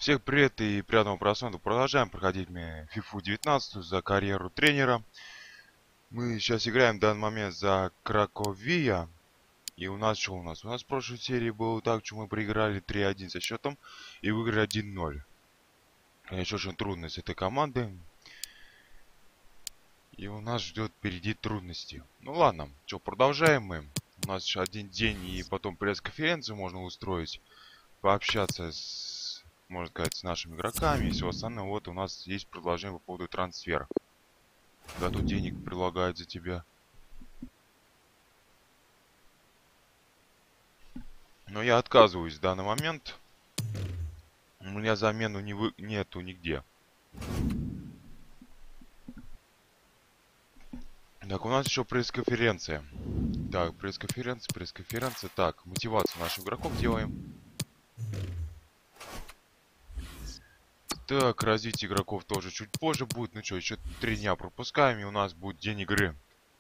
Всех привет и приятного просмотра. Продолжаем проходить мы FIFA 19 за карьеру тренера. Мы сейчас играем в данный момент за Краковия. И у нас что у нас? У нас в прошлой серии было так, что мы проиграли 3-1 со счетом и выиграли 1-0. Конечно, очень трудно с этой командой. И у нас ждет впереди трудности. Ну ладно, что, продолжаем мы. У нас еще один день и потом пресс-конференцию можно устроить. Пообщаться с, можно сказать, с нашими игроками и все остальное. Вот у нас есть предложение по поводу трансфера. Да, тут денег предлагают за тебя. Но я отказываюсь в данный момент. У меня замену нету нигде. Так, у нас еще пресс-конференция. Так, пресс-конференция. Так, мотивацию наших игроков делаем. Так, развитие игроков тоже чуть позже будет. Ну что, еще 3 дня пропускаем, и у нас будет день игры.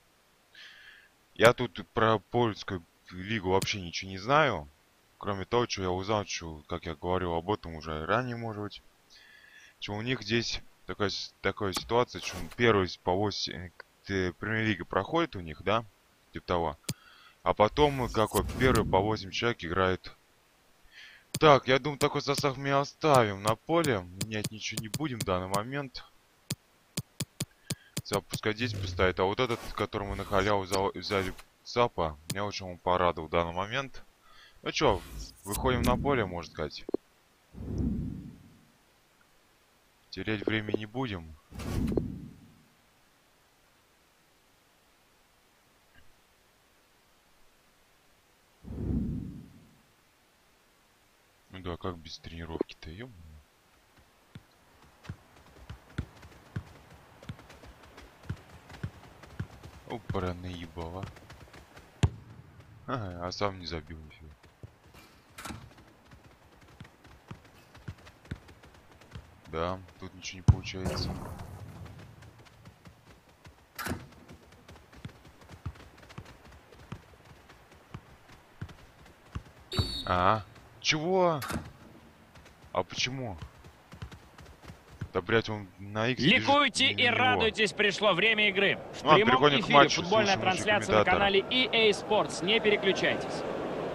Я тут про польскую лигу вообще ничего не знаю. Кроме того, что я узнал, что, как я говорил об этом уже ранее, может быть. Что у них здесь такая ситуация, что первый по 8 премьер-лига проходит у них, да? Типа того. А потом, как вот, первый по 8 человек играет. Так, я думаю, такой состав мы оставим на поле. Менять ничего не будем в данный момент. Пускай здесь поставит. А вот этот, который мы на халяву взяли ЦАПа, меня очень он порадовал в данный момент. Ну что, выходим на поле, можно сказать. Терять время не будем. Ну да, как без тренировки-то, ё-моё. Опа, наебало. Ага, а сам не забил нифига. Да, тут ничего не получается. А, чего? А почему? Да, блять, он на X Ликуйте бежит, и радуйтесь, пришло время игры. В прямом переходим к эфире матчу, футбольная слушаем лучше трансляция на комментатора. канале EA Sports. Не переключайтесь.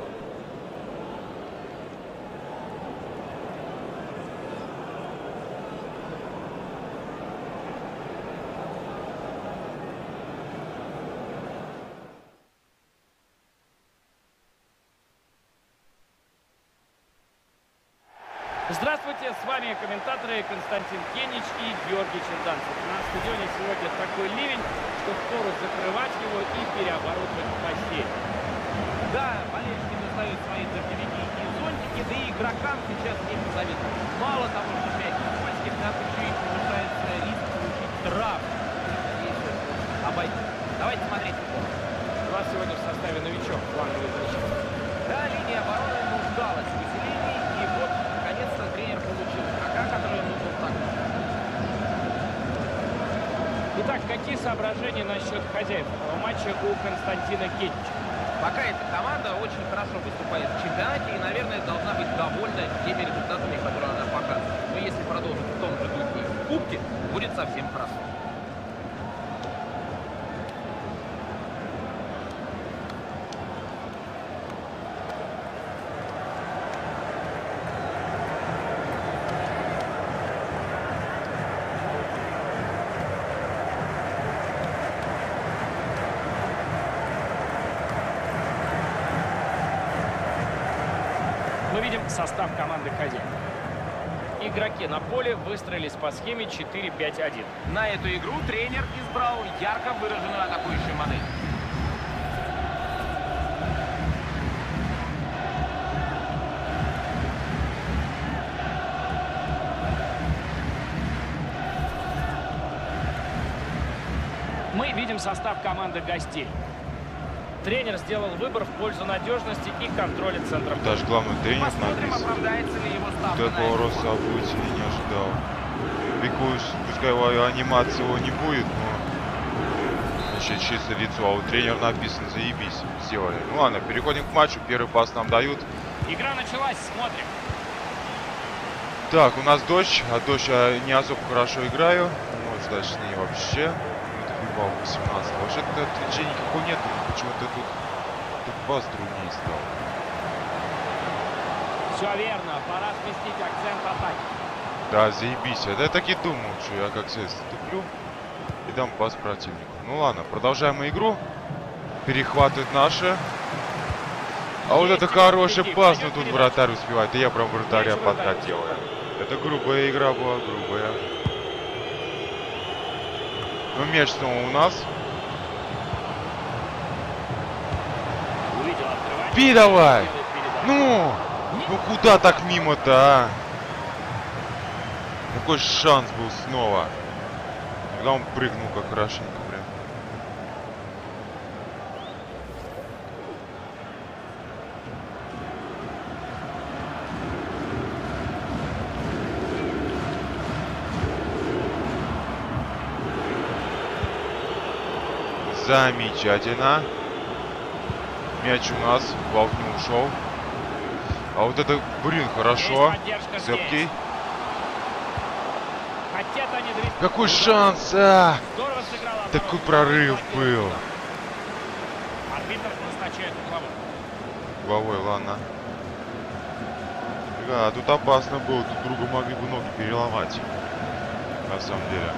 Здравствуйте, с вами комментаторы Константин Кенич и Георгий Черданцев. На стадионе сегодня такой ливень, что впору закрывать его и переоборудовать постель. Да, болельщики достают свои дождевики и зонтики, да и игрокам сейчас не позавидно. Мало того, что 5 польских, так еще и повышается риск получить травму. Надеюсь, что обойдется. Давайте смотреть футбол. У нас сегодня в составе новичок, фланговый защитник. Да, линия обороны нуждалась в усилении, и вот наконец-то тренер получил игрока, который нужен так. Итак, какие соображения насчет хозяев этого матча у Константина Кенича? Пока эта команда очень хорошо выступает в чемпионате и, наверное, должна быть довольна теми результатами, которые она показывает. Но если продолжит в том же духе в кубке, будет совсем хорошо. Мы видим состав команды хозяев. Игроки на поле выстроились по схеме 4-5-1. На эту игру тренер избрал ярко выраженную атакующую модель. Мы видим состав команды гостей. Тренер сделал выбор в пользу надежности и контроля центра. Даже главный тренер Посмотрим, написан. оправдается ли его ставка на Такого эту роста игру. событий не ожидал. Пикуш, пускай анимации его не будет, но значит, чисто лицо. А у тренера написано, заебись, сделали. Ну ладно, переходим к матчу. Первый пас нам дают. Игра началась, смотрим. Так, у нас дождь, а дождь я не особо хорошо играю. Может, точнее вообще. Это FIFA 18. Вообще-то отвлечений никакого нет, но почему-то тут пас труднее стал. Все верно, пора сместить акцент атаки. Да, заебись. А я так и думал, что я как все ступлю и дам пас противнику. Ну ладно, продолжаем игру. Перехватывают наши. А вот это хороший пас, но тут вратарь успевает. И я прям вратаря подкатил. Это грубая игра была, грубая. Ну, мяч снова у нас. Увидел открывание. Пи давай! Делает передачу. Ну куда так мимо-то, а? Какой шанс был снова. Когда он прыгнул как хорошенько, прям. Замечательно. Мяч у нас, Валк не ушел. А вот это, блин, хорошо. Есть поддержка Цепкий. здесь. Хотят они довести. Какой шанс, а! Здорово сыграл оборот. Такой прорыв был. Арбитр назначает угловой. Головой, ладно. Да, тут опасно было. Тут другу могли бы ноги переломать. На самом деле.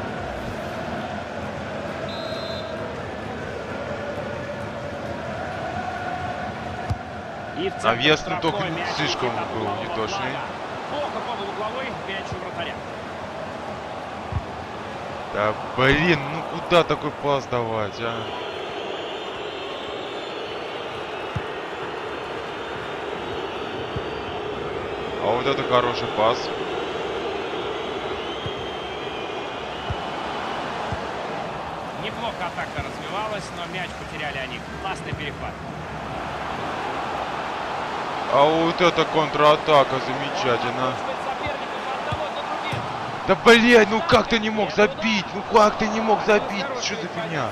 И в центр Навес, ну, штрафной только мяч слишком летит от был углового неточный. флага. Плохо подал угловой, мяч у вратаря. Да блин, ну куда такой пас давать, а? А вот это хороший пас. Неплохо атака развивалась, но мяч потеряли они. Классный перехват. А вот это контратака замечательно. Может быть, соперников одного за другим. Да блядь, ну как ты не мог забить? Ну как ты не мог забить? Что за фигня?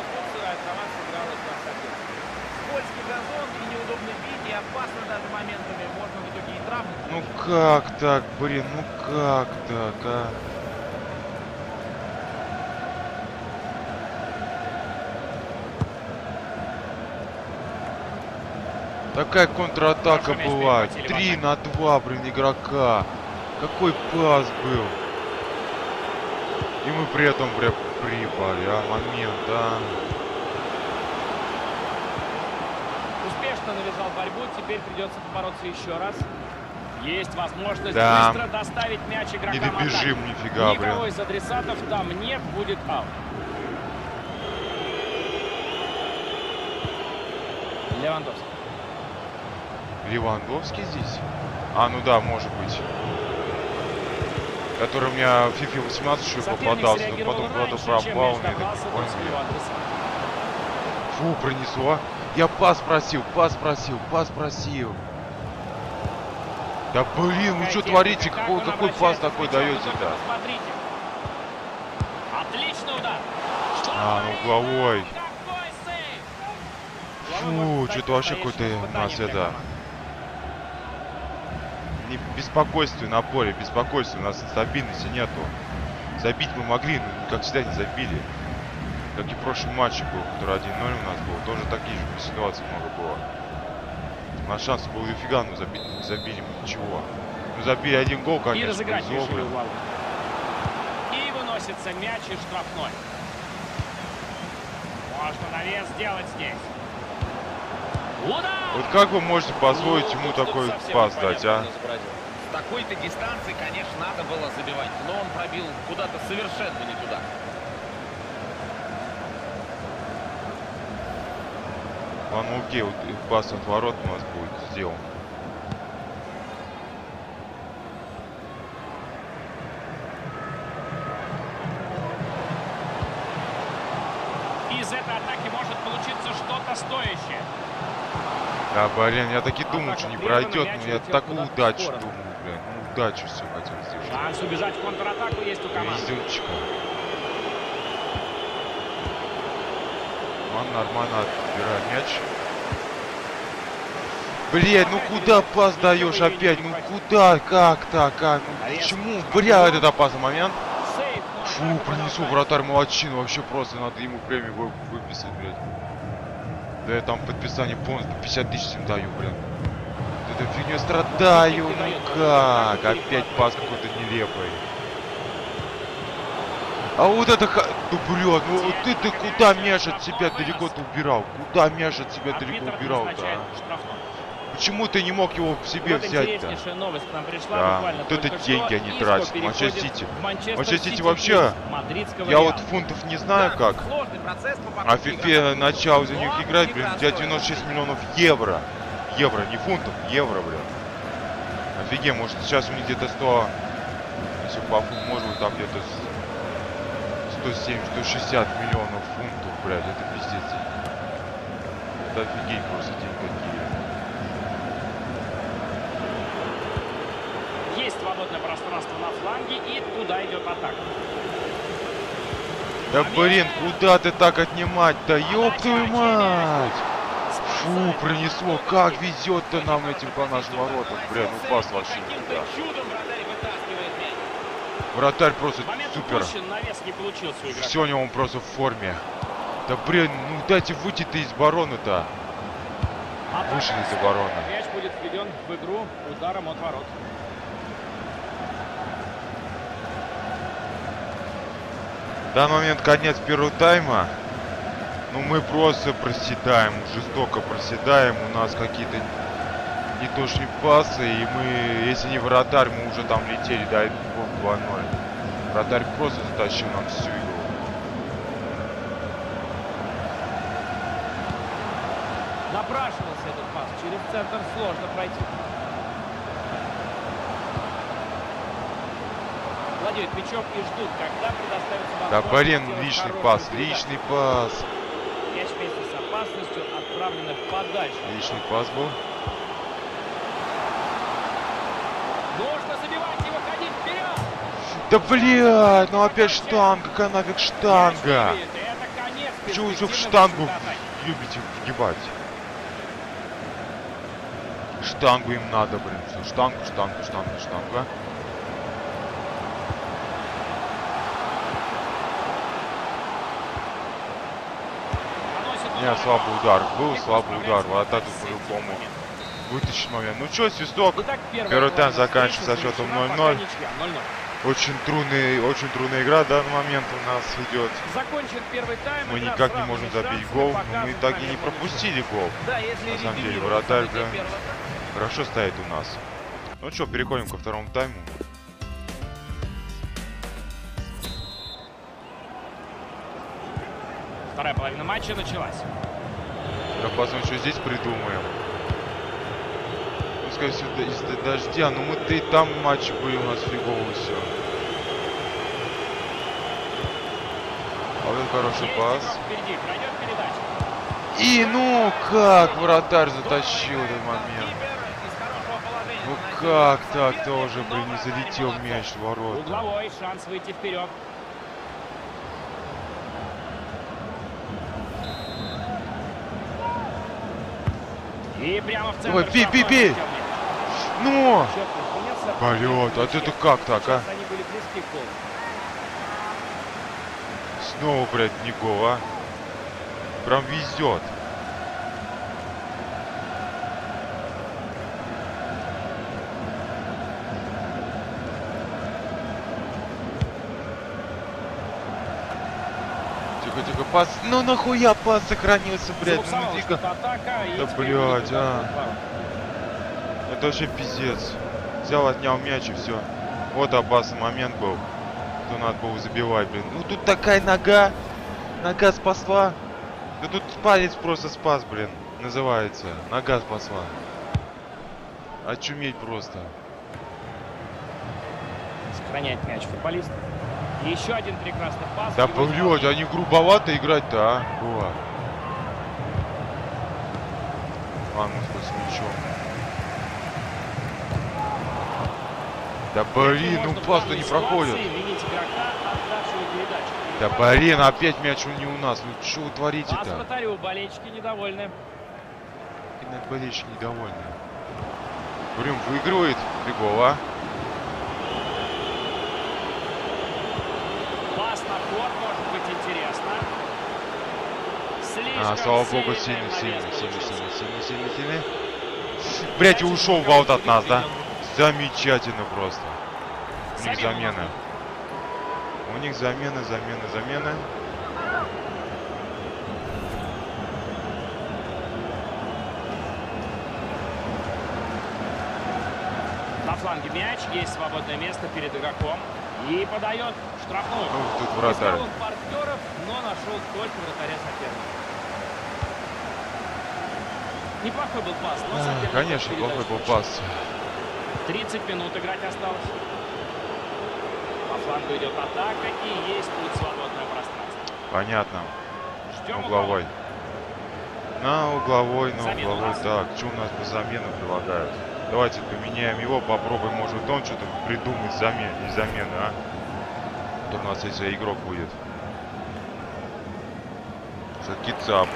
Скользкий газон и неудобный бит, и опасно даже моментами. Можно в итоге и травму. Ну как так, блин, ну как так, а? Такая контратака Хорошо, мяч была. перехватили в 3 атаке. на 2, блин, игрока. Какой пас был. И мы при этом прям прибали, а? Момент, а? Успешно навязал борьбу, теперь придется побороться еще раз. Есть возможность Да. быстро доставить мяч игрокам Не добежим атаки. нифига, Никого блин. из адресатов там нет, будет аут. Левандовский. Левандовский здесь? А, ну да, может быть. Который у меня в FIFA 18 еще Соперник попадался, но среагировал потом куда-то раньше, чем пропал, мяч мне так добрался не до понял. своего адресата. Фу, пронесло. Я пас просил, пас просил, пас просил. Да блин, вы что Какая творите? техника, Какой, как он какой пас обращается с такой мячом, вы даете-то? только посмотрите. Отличный удар. Что А, ну творит? угловой. Какой сейв! Фу, Угловой может что-то стать вообще какой-то настоящим у нас испытанием для это... команды. Не, беспокойствие на поле, беспокойствие, у нас стабильности нету. Забить мы могли, но как всегда не забили. Как и в прошлом матче был, который 1-0 у нас был, тоже такие же ситуации много было. У нас шансов было дофига, но забить не забили мы ничего. Ну забили один гол, И конечно, разыграть повезло, решили блин. угловой. И выносится мяч из штрафной. Можно навес сделать здесь. Удар! Вот как вы можете позволить ему тут такой совсем пас непонятно, дать, а? кто изобразил. С такой-то дистанции, конечно, надо было забивать, но он пробил куда-то совершенно не туда. Ладно, окей, вот пас от ворот у нас будет сделан. Из этой атаки может получиться что-то стоящее. Да, блин, я таки думал, Атака что не прервана, пройдет, мяч но я улетел такую куда-то в удачу сторону. думал, блин. Ну, удачу все хотел сделать. Шанс убежать в контратаку есть у команды. Везунчика. Нормально отбираю мяч. Блядь, ну куда пас даешь опять? Ну куда? Как так? Как? Ну почему? Бля, этот опасный момент. Сейф, но Фу, атака пронесу, продолжается. вратарь молодчина. Вообще просто надо ему премию выписать, блядь. Да я там подписание полностью 50 тысяч им даю, блин. Вот этой фигней страдаю. Ну как? Опять пас какой-то нелепый. А вот это... Ну, блядь, ну вот ты куда мяч от себя далеко-то убирал? Куда мяч от себя далеко Арбитр убирал-то, назначает а? штрафной. Почему ты не мог его в себе Вот взять-то? интереснейшая новость к нам пришла Да, буквально вот это только что. деньги они Иско тратят. переходит Манчестер Сити. в Манчестер Манчестер Сити Сити вообще... из мадридского Я Реала. вот фунтов не знаю Да, как. сложный процесс по А покупке Фифе игрока. начал за них Но играть, блин, непростой. взять 96 миллионов евро. Евро, не фунтов, евро, блин. Офигеть, может сейчас у них где-то 100... Если по фунту, может быть там где-то 170-160 миллионов фунтов, блядь, это пиздец. Это офигеть просто деньги какие. Есть свободное пространство на фланге, и туда идет атака. Да блин, куда ты так отнимать-то? Ёб твою мать! Фу, пронесло, как везет-то нам этим по нашим воротам, бля, ну пас вообще никуда. Чудом вратарь вытаскивает мяч. Вратарь просто Момент супер. упущен, навес не получился у игрока. Сегодня он просто в форме. Да блин, ну дайте выйти-то из обороны-то. Атака. Вышли из обороны. Мяч будет введен в игру ударом от ворот. В данный момент конец первого тайма. Ну мы просто проседаем, жестоко проседаем. У нас какие-то неточные пасы. И мы, если не вратарь, мы уже там летели до этого 2-0. Вратарь просто затащил нам всю игру. Напрашивался этот пас. Через центр сложно пройти. Владеют мячом и ждут, когда предоставится Да возможность блин, сделать лишний хорошую пас, передачу. лишний пас. Мяч вместе с опасностью отправлен подальше. Лишний пас был. Нужно забивать и выходить вперед. Да блядь, ну опять штанга, какая нафиг Мяч штанга? выбит, и это конец Чего вы всё в перспективной штангу контратаки. любите вгибать? Штангу им надо, блин. Всё, штангу, штангу, штангу, штанга. Наносит Не, удар. слабый удар. Был И слабый удар. справляется Вратарь в тут последний по-любому момент. вытащит момент. Ну чё, свисток. Итак, Первый тайм половина заканчивается встречи со счетом завершена, 0:0. пока ничья, 0:0. Очень трудная игра в данный момент у нас идет. Закончен первый тайм. Мы игра никак с не можем равными забить шансами гол, но мы показывает так и не момент пропустили гол. Да, если На самом деле, резюмировать вратарь события прям первого тайма. хорошо стоит у нас. Ну что, переходим ко второму тайму. Вторая половина матча началась. Да посмотрим, что здесь придумаем. Пускай сюда из-за дождя, но мы-то и там матчи были у нас фигово все. А вот хороший Есть пас. игрок впереди, пройдет передача. И ну как вратарь затащил этот момент. Кипер из хорошего положения Ну наносил как удар так сопернику, тоже, но блин, не вратарь залетел молодцом. мяч в ворота. Угловой, шанс выйти вперед. И прямо в центр. Давай, бей, бей, штрафной бей. полетел мяч. Ну! Счет изменился. Полет, а это как так, а? Сейчас они были близки к голу. Снова, блядь, не гол, а? Прям везет. Тихо, пас. Ну нахуя пас сохранился, блядь? Ну Забуксовала тихо. что-то атака, и Да, теперь блядь, будет удар а. от ворот. Это вообще пиздец. Взял, отнял мяч и все. Вот опасный момент был. То надо было забивать, блин. Ну тут такая нога. Нога спасла. Да тут палец просто спас, блин. Называется. Нога спасла. Очуметь просто. Сохраняет мяч футболист. И еще один прекрасный пас. Да Его блядь, исполнение. они грубовато играть-то, а? Было. Ладно, хоть с мячом. Да блин, ну Можно в пас-то данной не ситуации проходит. винить игрока, отдавшего передачу. Да блин, опять мяч не у нас. Ну что вы Пас творите-то? вратарю, болельщики недовольны. болельщики недовольны. Брюм выигрывает 3 гола. Пас на ход может быть интересно. Слишком Слава богу, сильный сильный. навес Блять, ушел в аут от нас, да? Замечательно просто. У них Замена замена. У них замена. На фланге мяч, есть свободное место перед игроком. И подает штрафную. Тут вратарь. Искал он партнеров, но нашел только вратаря соперника. Неплохой был пас, но соперник Конечно, передачу плохой был получил. пас. 30 минут играть осталось. По флангу идет атака и есть тут свободное пространство. Понятно. Ждем Угловой. На угловой, на Замена угловой. раз. Так, что у нас по замену предлагают? Давайте поменяем его, попробуем, может он что-то придумает из замены, а? То у нас если игрок будет. Закицап.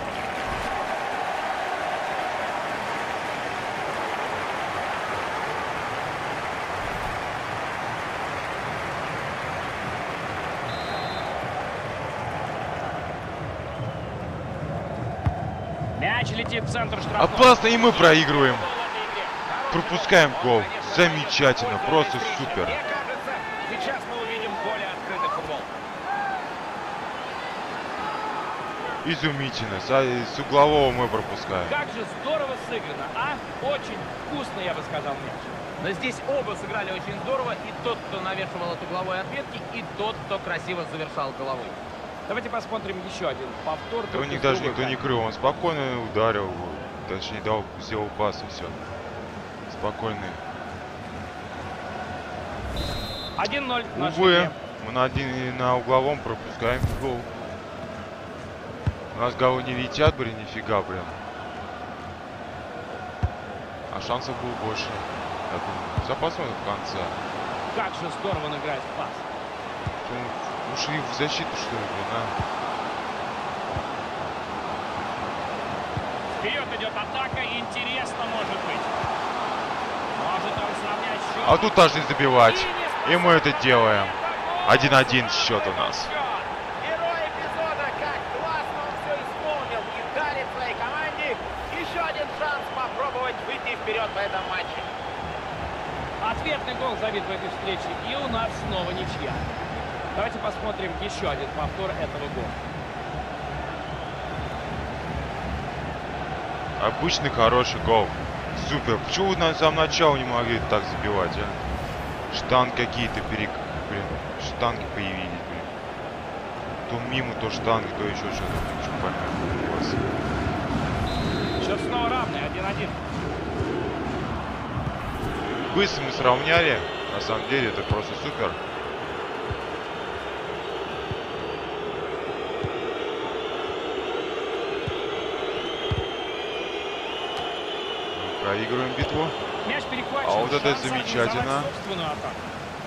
Мяч летит в центр штрафного. Опасно, и мы проигрываем. Пропускаем гол. Замечательно, просто супер. Мне кажется, сейчас мы увидим более открытый футбол. Изумительно. С углового мы пропускаем. Как же здорово сыграно, а? Очень вкусно, я бы сказал, мяч. Но здесь оба сыграли очень здорово. И тот, кто навешивал от угловой отметки, и тот, кто красиво завершал головой. Давайте посмотрим еще один повтор. Да у только них с даже другой никто не камеры. крыл. Он спокойно ударил. Точнее, сделал пас и все. Спокойный. 1-0 наш Увы, игре. мы на угловом пропускаем гол. У нас голы не летят, блин, нифига, блин. А шансов было больше. Я думаю. Запасной в конце. Как же здорово он играет в пас. Ушли в защиту, что ли, блин, а? Вперед идет атака. Интересно может быть. Может он сравнять счет. А тут должны забивать. И И мы это делаем. 1-1 счет у нас. Герой эпизода, как классно он все исполнил и дарит своей команде еще один шанс попробовать выйти вперед в этом матче. Ответный гол забит в этой встрече. И у нас снова ничья. Давайте посмотрим еще один повтор этого гола. Обычный хороший гол. Супер. Почему вы на самом начале не могли так забивать, а? Штанги какие-то Блин, штанги появились, блин. То мимо, то штанги, то еще что-то. Ничего понятно. Счет снова равный. 1-1. Быстро мы сравняли. На самом деле это просто супер. Проигрываем битву. Мяч перехвачен. А вот это Шанс замечательно. организовать собственную атаку.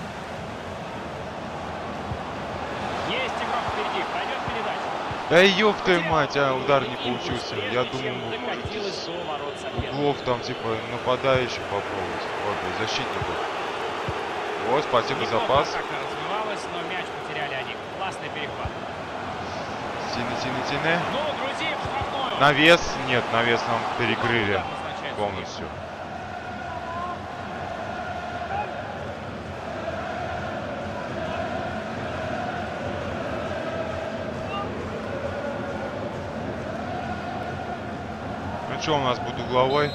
Есть игрок впереди. Пройдет передачу. Да ёб твою мать, а удар не получился. Я думал, докатилась до ворот соперника. углов там типа нападающий попробовать. Вот, защитников. Вот, спасибо за пас. Атака развивалась, но мяч потеряли они. Классный перехват. Тяни. Ну, друзья, в штрафную. Навес? Нет, навес нам перекрыли Удар назначается. полностью. Ну что, у нас будет угловой?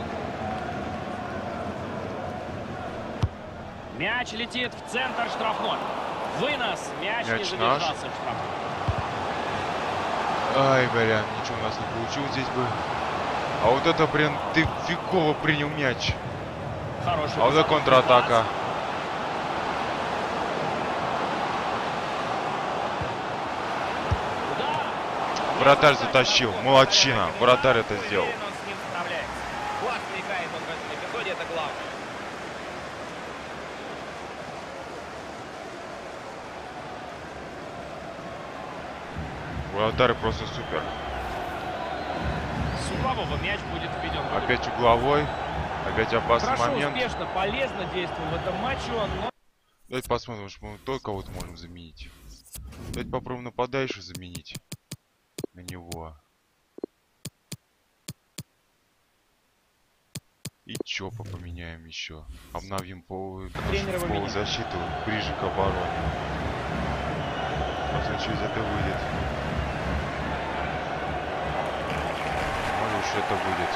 Мяч летит в центр штрафной. Вынос. Мяч не Мяч задержался наш. в штрафной. Ай, блин, ничего у нас не получилось здесь бы. А вот это, блин, ты фигово принял мяч. Хороший А вот это высокий контратака. пас. Удар. Вратарь затащил. Молодчина. Вратарь это сделал. Уверен, он с ним справляется. Классно играет он в этом эпизоде, это главное. Вратарь просто супер. углового мяч будет введен. в игру. Опять угловой. Опять опасный Хорошо, момент. успешно, полезно действовал в этом матче он, но... Давайте посмотрим, что мы только кого-то можем заменить. Давайте попробуем нападающего заменить на него. И Чопа поменяем еще. Обновим Тренера вы защиту ближе к обороне. Посмотрим, что из этого выйдет. Может, что-то будет.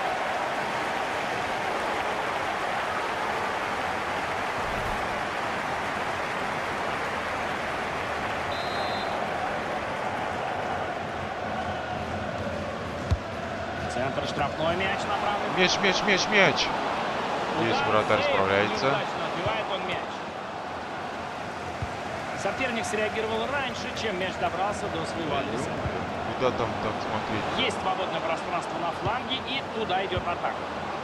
Центр, штрафной мяч направлен. Мяч! Здесь вратарь справляется. Неудачно отбивает он мяч. Соперник среагировал раньше, чем мяч добрался до своего адреса. Куда там так смотреть? Есть свободное пространство на фланге, и туда идет атака.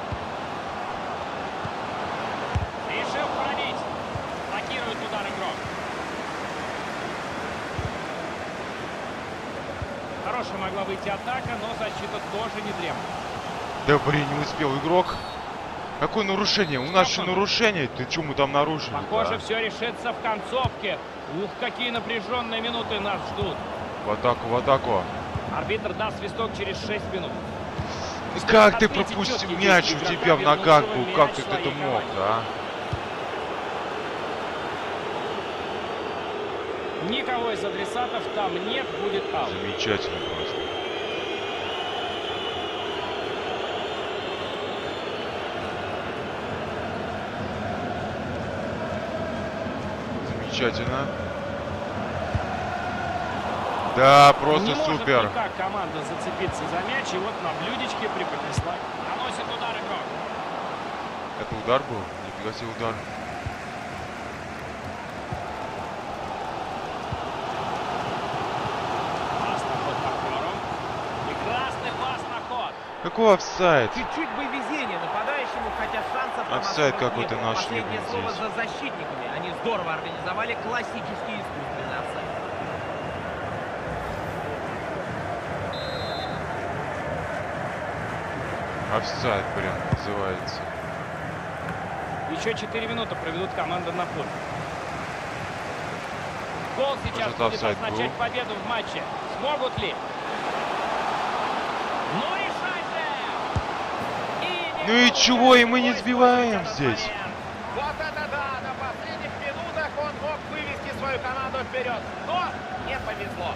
Решил пробить. Блокирует удар игрок. Хорошая могла выйти атака, но защита тоже не дремлет. Да блин, не успел игрок. Какое нарушение? У нас еще нарушение. Ты что мы там нарушили? Похоже, все решится в концовке. Ух, какие напряженные минуты нас ждут. В атаку. Арбитр даст свисток через 6 минут. Как ты Отметить пропустил четкий мяч? У действий тебя в игрока, ногах вернувшего был. Как мяч ты это своей мог, команде. да? Никого из адресатов там нет, будет аут. Замечательно просто. Замечательно. Да, просто Не может супер. никак команда зацепиться за мяч, и вот на блюдечке преподнесла. Наносит удар игрок. Это удар был? Нифига себе удар. Пас на ход партнеру. Прекрасный пас на ход. Какой офсайд? Чуть-чуть бы везения нападающему, хотя шансов на Офсайд массовых какой-то не было. нашли Последнее бы слово здесь. за защитниками. Они здорово организовали классический искусственный офсайд. Офсайд прям называется. Еще 4 минуты проведут команда на поле. Гол сейчас Может, будет офсайд означать был? победу в матче. Смогут ли? Ну решай же! Ну и чего, и мы не сбиваем здесь? Вот это да! На последних минутах он мог вывести свою команду вперед, но не повезло.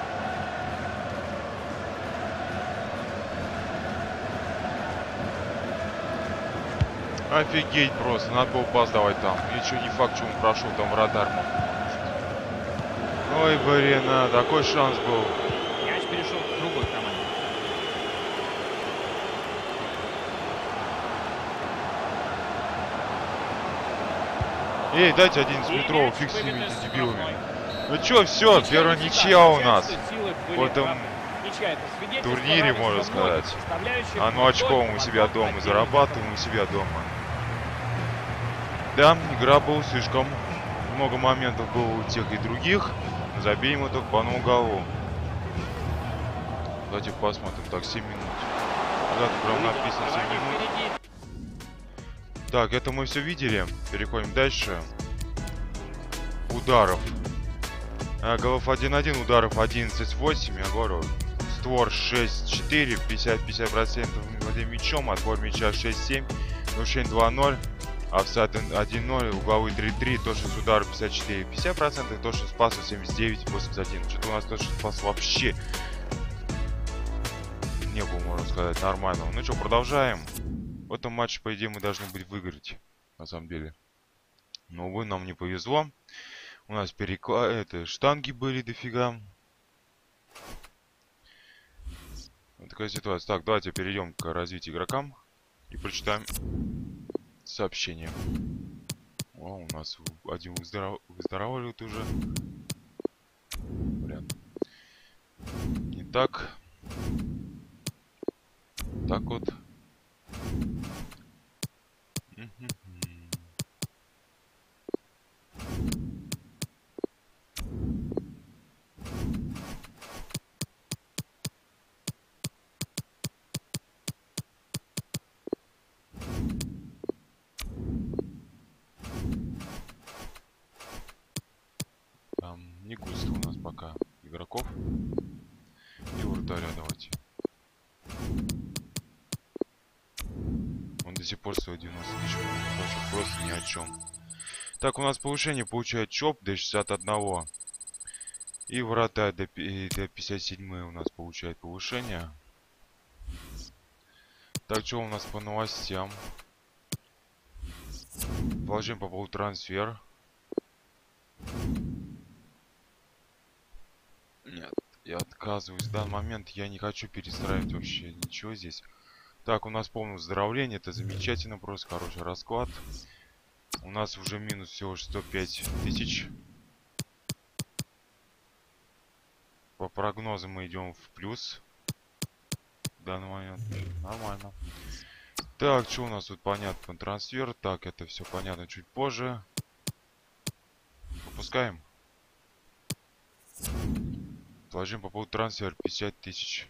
Офигеть просто, надо было пас давать там. Ничего не факт, что он прошел, там вратарь мог. Ой, блин, такой шанс был. Мяч перешел к другой команде. Эй, дайте 11 И метров, мяч фиг с ними, выбит из эти дебилами. штрафной. Ну чё, все, Ничья первая не ничья у нас. всегда силы были В этом равны. Ничья — это свидетельство турнире, равенства можно многих сказать. составляющих, А ну но очко только мы у в себя одном дома отделе. зарабатываем, у себя дома. Да, игра была слишком много моментов было у тех и других. Забей мы только по одному голу. Давайте посмотрим. Так, 7 минут. Да, тут прям написано 7 минут. Впереди. Так, это мы все видели. Переходим дальше. Ударов. Голов 1-1, ударов 11-8. Я говорю, створ 6-4, 50% владения мячом, отбор мяча 6-7, нарушение 2-0, офсайд 1-0, угловые 3-3, точность удара 54, 50%, точность спаса 79, 81. Что-то у нас точность спаса вообще не было, можно сказать, нормального. Ну что, продолжаем. В этом матче, по идее, мы должны быть выиграть, на самом деле. Но, увы, нам не повезло. У нас штанги были дофига. Вот такая ситуация. Так, давайте перейдем к развитию игрокам и прочитаем сообщение. О, у нас один выздоравливает уже. Блин. Не так. Так вот. Не густо у нас пока игроков. И вратаря давайте. Он до сих пор стоит 90 тысяч. Просто ни о чем. Так, у нас повышение получает ЧОП до 61. И вратарь до 57 у нас получает повышение. Так, что у нас по новостям? Положим по поводу трансфер. Нет, я отказываюсь. В данный момент я не хочу перестраивать вообще ничего здесь. Так, у нас полное выздоровление. Это замечательно, просто хороший расклад. У нас уже минус всего 105 тысяч. По прогнозам мы идем в плюс. В данный момент нормально. Так, что у нас тут понятно? Трансфер. Так, это все понятно чуть позже. Выпускаем. Положим по поводу трансфера 50 тысяч.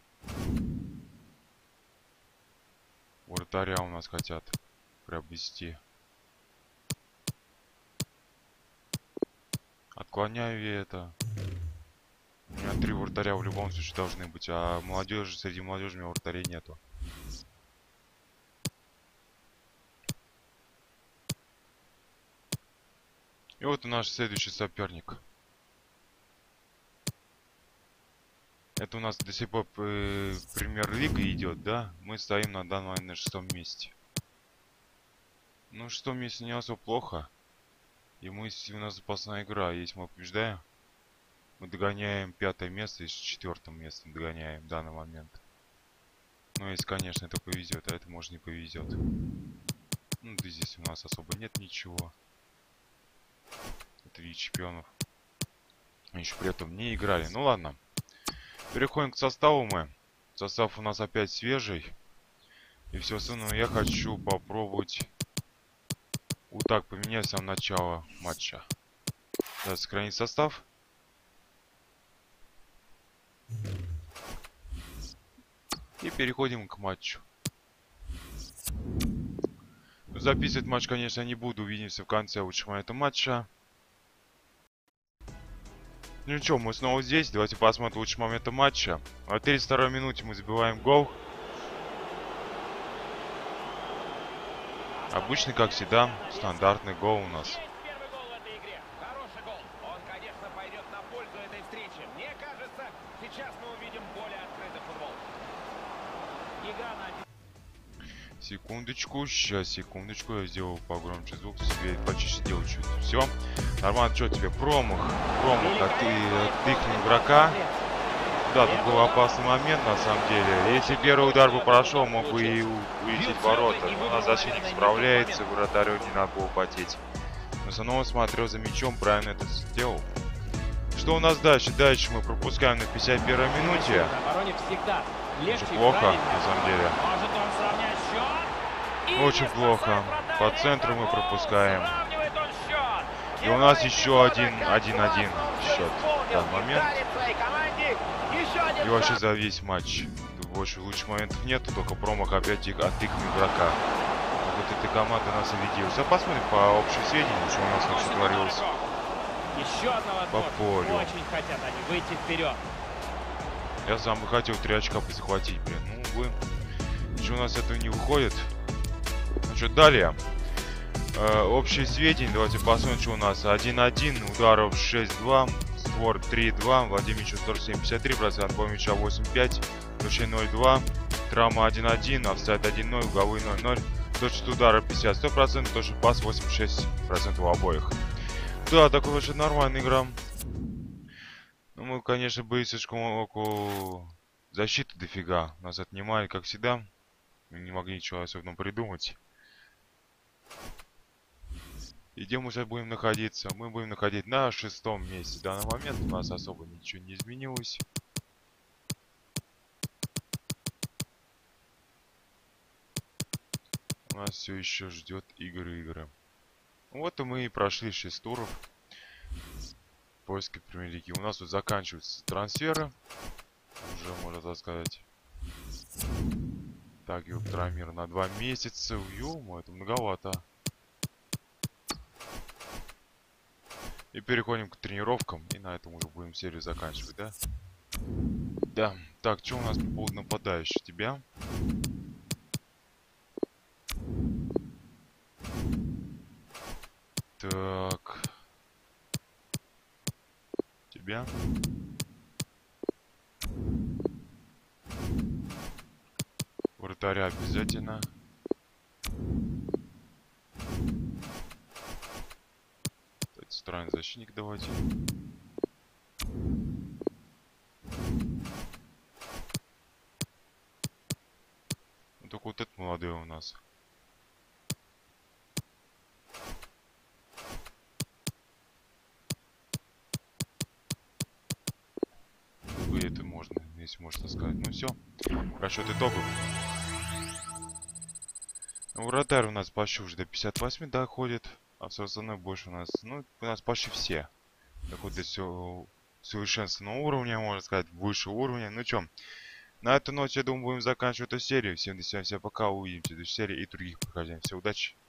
Вратаря у нас хотят приобрести. Отклоняю я это. У меня 3 вратаря в любом случае должны быть, а молодежи, среди молодежи у меня вратарей нету. И вот наш следующий соперник. Это у нас до сих пор премьер-лига идет, да? Мы стоим на данный момент на 6-м месте. Ну, 6-м месте не особо плохо. И у нас запасная игра. Если мы побеждаем, мы догоняем 5-е место и с 4-м местом догоняем в данный момент. Ну, если, конечно, это повезет, а это может не повезет. Ну, да здесь у нас особо нет ничего. Это вид чемпионов. Еще при этом не играли. Ну, ладно. Переходим к составу мы. Состав у нас опять свежий. И все остальное я хочу попробовать вот так поменять с самого начала матча. Давайте сохранить состав. И переходим к матчу. Записывать матч, конечно, не буду. Увидимся в конце лучшего момента матча. Ну что, мы снова здесь. Давайте посмотрим лучший момент матча. На 32-й минуте мы забиваем гол. Обычный, как всегда, стандартный гол у нас. Первый гол в этой игре. Хороший гол. Он, конечно, пойдет на пользу этой встречи. Мне кажется, сейчас мы увидим более открытый футбол. Игра на... Секундочку, сейчас, секундочку, я сделал погромче звук, себе почище сделаю чуть. Все, нормально, что тебе, промах от их игрока. Да, тут был опасный момент, на самом деле. Если первый удар бы прошел, мог бы и увидеть ворота. Но у нас защитник справляется, вратарю не надо было потеть. Но снова смотрел за мячом, правильно это сделал. Что у нас дальше? Дальше мы пропускаем на 51-й минуте. Очень плохо, на самом деле. Очень плохо. По центру мы пропускаем. И у нас еще 1-1 счет в данный момент. И вообще за весь матч. Тут больше лучших моментов нету, только промах опять от их игрока. Вот этой команды нас и ведет. Сейчас посмотрим по общим сведениям, что у нас вообще творилось. Еще одна возможность. По полю. Очень хотят они выйти вперед. Я сам бы хотел 3 очка захватить, блин. Ну, увы. Ничего у нас этого не выходит. Ну что, далее. Общие сведения. Давайте посмотрим, что у нас. 1-1, ударов 6-2, створ 3-2, владение мячом 47-53%, отбой мяча 8-5, точнее 0-2, травма 1-1, офсайд 1-0, угловые 0-0, точность удара 50-100%, точность пас 86% у обоих. Да, такой вообще нормальная игра. Ну, мы, конечно, были слишком около защиты дофига. Нас отнимали, как всегда. Мы не могли ничего особенного придумать. И где мы сейчас будем находиться? Мы будем находиться на 6-м месте. В данный момент у нас особо ничего не изменилось. У нас все еще ждет игры. Вот и мы и прошли 6 туров польской премьер-лиги. У нас тут заканчиваются трансферы. Уже, можно так сказать. Так, Юктрамир на 2 месяца. Ё-моё, это многовато. И переходим к тренировкам. И на этом уже будем серию заканчивать, да? Да. Так, что у нас по поводу нападающих? Тебя? Так. Тебя? Вратаря обязательно. Странный защитник давайте. Ну, только вот этот молодой у нас. Вы это можно, если можно сказать. Ну все. Расчет итогов. Вратарь у нас почти уже до 58 доходит. А все остальное больше у нас. Ну, у нас почти все доходят до всего совершенственного уровня, можно сказать, выше уровня. Ну чё, на эту ночь, я думаю, будем заканчивать эту серию. Всем до свидания, всем пока, увидимся в следующей серии и других прохождений. Всем удачи!